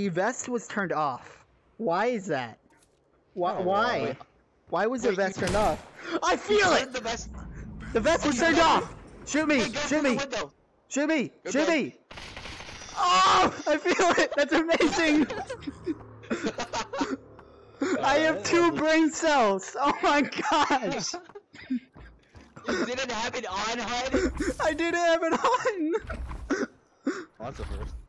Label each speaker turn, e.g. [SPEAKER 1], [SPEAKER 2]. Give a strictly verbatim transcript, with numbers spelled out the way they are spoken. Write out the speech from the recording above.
[SPEAKER 1] The vest was turned off. Why is that? Why?
[SPEAKER 2] Oh,
[SPEAKER 1] why?
[SPEAKER 2] why?
[SPEAKER 1] Why was
[SPEAKER 2] Wait,
[SPEAKER 1] the vest
[SPEAKER 2] you-
[SPEAKER 1] turned off? I feel it!
[SPEAKER 2] The vest.
[SPEAKER 1] The vest
[SPEAKER 2] Oh,
[SPEAKER 1] was
[SPEAKER 2] you
[SPEAKER 1] turned
[SPEAKER 2] got
[SPEAKER 1] off! Shoot me!
[SPEAKER 2] Wait, go
[SPEAKER 1] Shoot
[SPEAKER 2] through
[SPEAKER 1] me!
[SPEAKER 2] the window.
[SPEAKER 1] Shoot me!
[SPEAKER 2] You're
[SPEAKER 1] Shoot
[SPEAKER 2] good.
[SPEAKER 1] me! Oh! I feel it! That's amazing! I have two brain cells! Oh my gosh!
[SPEAKER 2] You didn't have it on, H U D?
[SPEAKER 1] I didn't have it on!
[SPEAKER 3] Oh, that's the first.